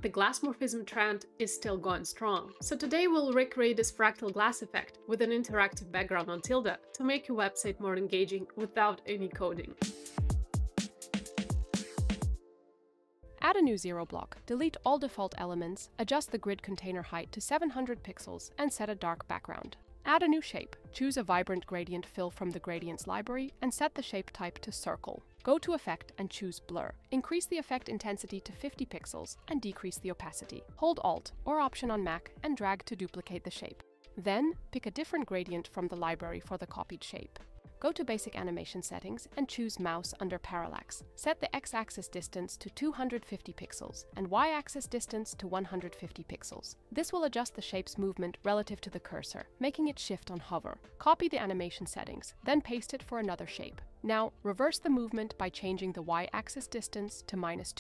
the glassmorphism trend is still going strong. So today we'll recreate this fractal glass effect with an interactive background on Tilda to make your website more engaging without any coding. Add a new zero block, delete all default elements, adjust the grid container height to 700 pixels, and set a dark background. Add a new shape, choose a vibrant gradient fill from the gradients library, and set the shape type to circle. Go to Effect and choose Blur. Increase the effect intensity to 50 pixels and decrease the opacity. Hold Alt or Option on Mac and drag to duplicate the shape. Then, pick a different gradient from the library for the copied shape. Go to Basic Animation Settings and choose Mouse under Parallax. Set the X-axis distance to 250 pixels and Y-axis distance to 150 pixels. This will adjust the shape's movement relative to the cursor, making it shift on hover. Copy the animation settings, then paste it for another shape. Now, reverse the movement by changing the Y-axis distance to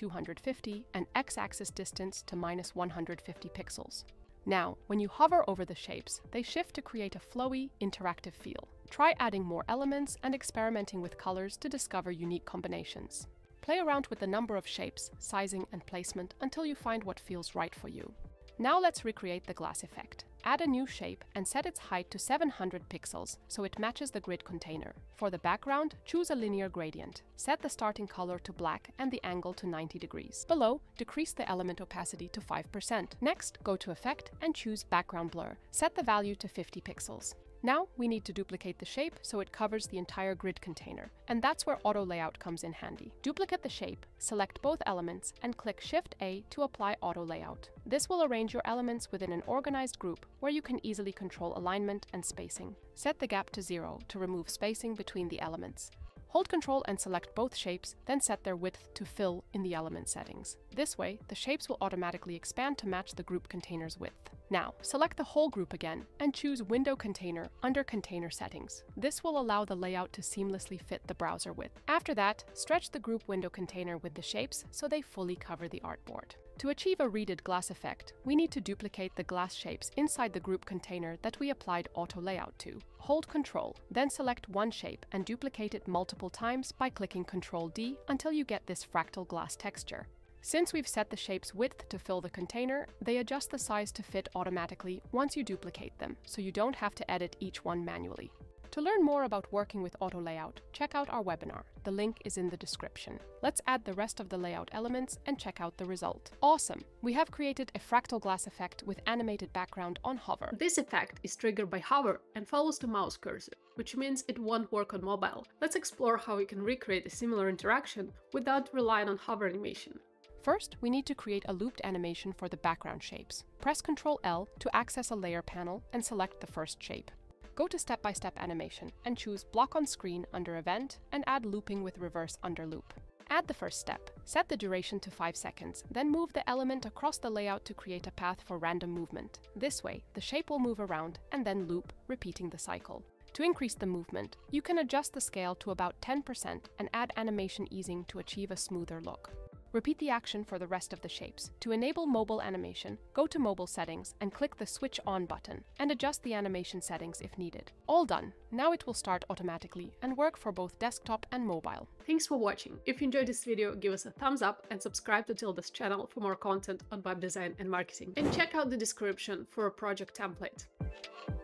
-250 and X-axis distance to -150 pixels. Now, when you hover over the shapes, they shift to create a flowy, interactive feel. Try adding more elements and experimenting with colors to discover unique combinations. Play around with the number of shapes, sizing, and placement until you find what feels right for you. Now let's recreate the glass effect. Add a new shape and set its height to 700 pixels so it matches the grid container. For the background, choose a linear gradient. Set the starting color to black and the angle to 90 degrees. Below, decrease the element opacity to 5%. Next, go to Effect and choose Background Blur. Set the value to 50 pixels. Now we need to duplicate the shape so it covers the entire grid container, and that's where auto layout comes in handy. Duplicate the shape, select both elements, and click Shift-A to apply auto layout. This will arrange your elements within an organized group where you can easily control alignment and spacing. Set the gap to 0 to remove spacing between the elements. Hold Ctrl and select both shapes, then set their width to fill in the element settings. This way, the shapes will automatically expand to match the group container's width. Now, select the whole group again and choose Window Container under Container Settings. This will allow the layout to seamlessly fit the browser width. After that, stretch the group window container with the shapes so they fully cover the artboard. To achieve a reeded glass effect, we need to duplicate the glass shapes inside the group container that we applied auto layout to. Hold Ctrl, then select one shape and duplicate it multiple times by clicking Ctrl-D until you get this fractal glass texture. Since we've set the shape's width to fill the container, they adjust the size to fit automatically once you duplicate them, so you don't have to edit each one manually. To learn more about working with auto layout, check out our webinar. The link is in the description. Let's add the rest of the layout elements and check out the result. Awesome! We have created a fractal glass effect with animated background on hover. This effect is triggered by hover and follows the mouse cursor, which means it won't work on mobile. Let's explore how we can recreate a similar interaction without relying on hover animation. First, we need to create a looped animation for the background shapes. Press Ctrl-L to access a layer panel and select the first shape. Go to Step-by-Step Animation and choose Block on Screen under Event and add Looping with Reverse under Loop. Add the first step. Set the duration to 5 seconds, then move the element across the layout to create a path for random movement. This way, the shape will move around and then loop, repeating the cycle. To increase the movement, you can adjust the scale to about 10% and add animation easing to achieve a smoother look. Repeat the action for the rest of the shapes. To enable mobile animation, go to Mobile Settings and click the Switch On button and adjust the animation settings if needed. All done. Now it will start automatically and work for both desktop and mobile. Thanks for watching. If you enjoyed this video, give us a thumbs up and subscribe to Tilda's channel for more content on web design and marketing. And check out the description for a project template.